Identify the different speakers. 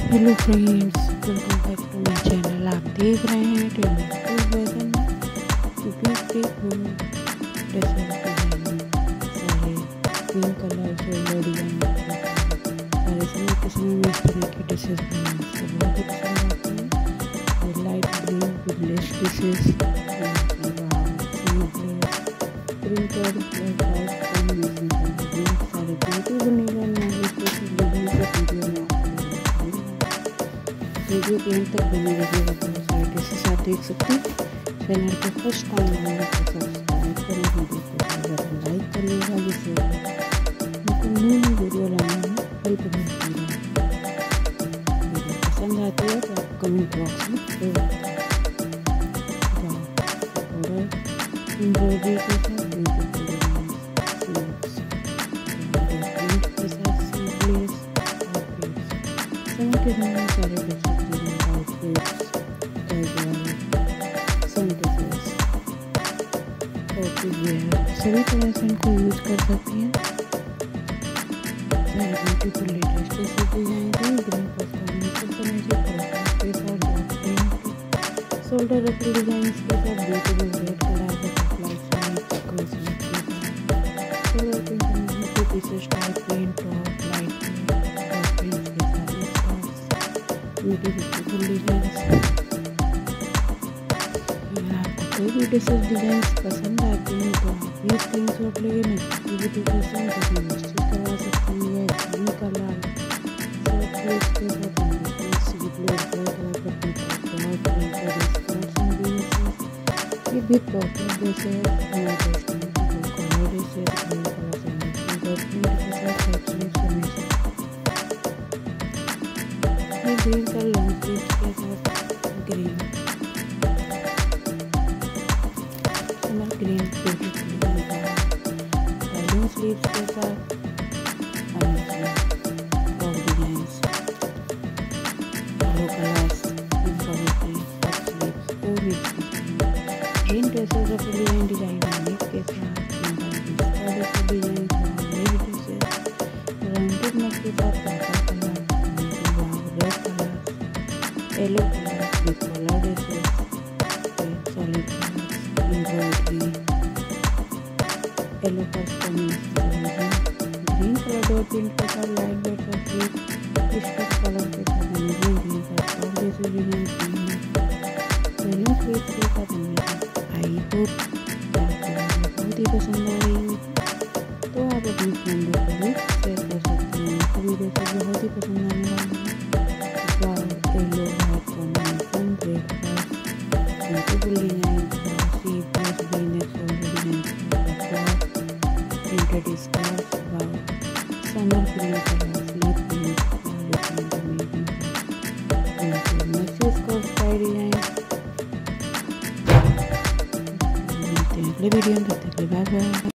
Speaker 1: Hello friends, welcome back to my channel. आप देख रहे हैं टेन सारे पिंक कलर से डिजाइन सारे सभी किस्म में इस तरह के डिशेज बनाने बहुत ही पसंद आते हैं। ये light green with less dishes printed black combination सारे ब्यूटी बनेगा। वीडियो के एंड तक बने रहिएगा। बहुत सारे डिशेस आप देख सकते हैं। चैनल को फर्स्ट टाइम आए तो सब्सक्राइब करें, वीडियो को ज़रा लाइक करिएगा जिससे हमको न्यू वीडियो लाने में हेल्प मिलती है। वीडियो पसंद आती है तो आप कमेंट बॉक्स में जरूर एम्ब्रॉयडरी के साथ प्रिंट के साथ सीवलेस और सारे सभी तरह से इनको यूज कर सकती हैं। सारे ब्यूटीफुल लेटेस्ट डिजाइन है। ग्रीन के साथ शोल्डर रफल डिजाइन के साथ ब्यूटीफुल रेड कलर के pieces type print top light print के साथ ब्यूटीफुल डिजाइन। कोई भी डिशेज डिजाइन पसंद आती हैं तो आप भी स्क्रीनशॉट लेके नोटिफिकेशन को मैसेज करवा सकते हैं। या ग्रीन कलर के साथ ये भी पॉपुलर जैसे ग्रीन कलर लॉन्ग स्लीव्स के साथ ग्रीन बैलून स्लीव्स के साथ designs colours green dresses off design के साथ डिजाइन राउंडेड नेक के साथ red colour yellow colour with colour dresses solid embroidery yellow green colour dot print के साथ लाइट वेट कलर के साथ ग्रीन का जैसे डिजाइन के साथ आई होप बहुत ही पसंद आ रही है तो आप अपनी फ्रेंडों को भी शेयर कर सकते हैं। कभी जैसे बहुत ही पसंद आने वाली है yellow white combination red beautiful design printed scarf summer green colour sleeve print message को स्टाइल डिजाइन। मिलते हैं अगले वीडियो में, तब तक के लिए बाय बाय।